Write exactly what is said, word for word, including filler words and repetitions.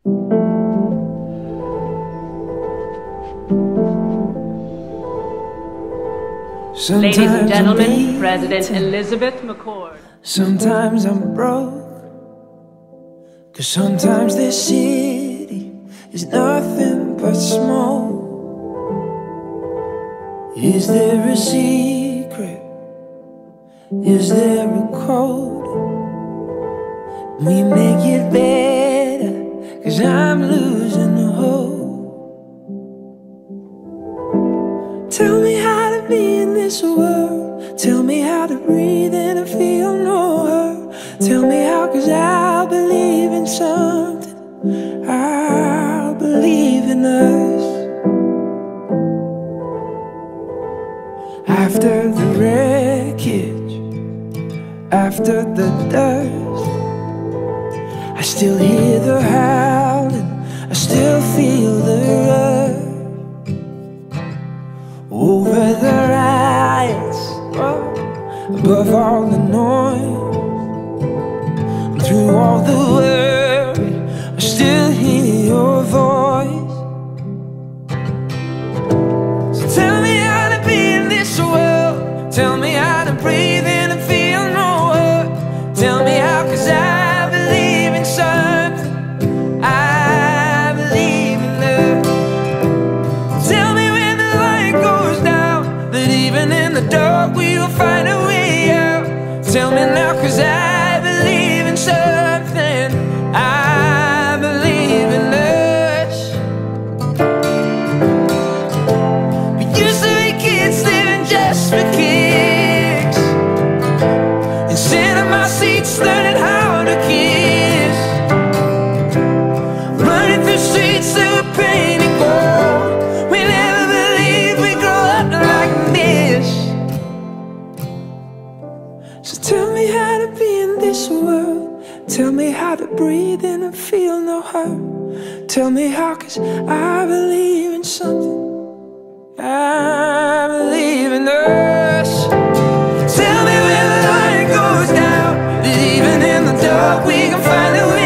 Sometimes Ladies and gentlemen, President Elizabeth McCord. Sometimes I'm broke, 'cause sometimes this city is nothing but smoke. Is there a secret? Is there a code? We make it better, 'cause I'm losing the hope. Tell me how to be in this world. Tell me how to breathe and to feel no hurt. Tell me how, 'cause I believe in something. I believe in us. After the wreckage, after the dust, I still hear the howling, I still feel the rush. Over the riots, oh, above all the noise, through all the worry, I still hear your voice. So tell me how to be in this world. Tell me how to breathe in and feel no hurt. Tell me how, 'cause I believe in something. I believe in love. Tell me when the light goes down, that even in the dark we will find a way out. Tell me now, 'cause I believe in something. I believe in us. We used to be kids living just for kicks, and sitting in my seats learning how to kiss, running through streets that were painted gold. We never believed we'd grow up like this. So tell me how to be in this world. Tell me how to breathe in and feel no hurt. Tell me how, 'cause I believe in something. I believe in us. Tell me when the light goes down, that even in the dark we can find a way.